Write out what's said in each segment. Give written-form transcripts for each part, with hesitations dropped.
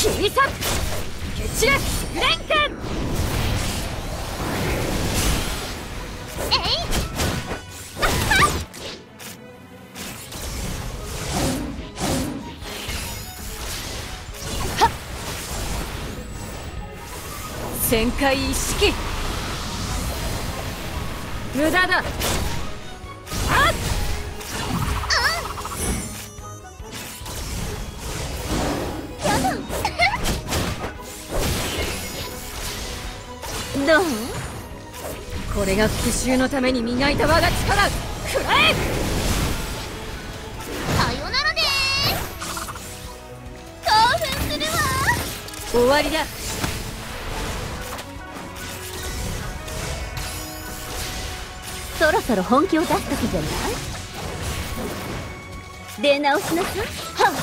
切り裂く蹴散らすフレンク。旋回一式無駄だ。どう？これが復讐のために磨いた我が力。くらえ！ さよならでー。興奮するわ。 終わりだ。 そろそろ本気を出す時じゃない？出直しなさい。はっ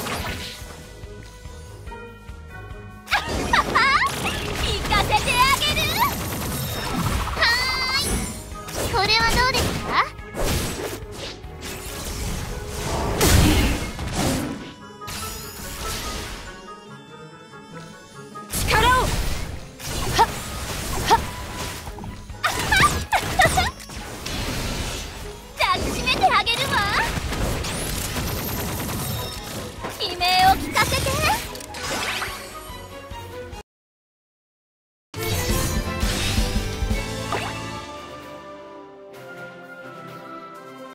行かせてあげる。はーい、これはどうですか？ 力を。はっはっ抱きしめてあげるわ。悲鳴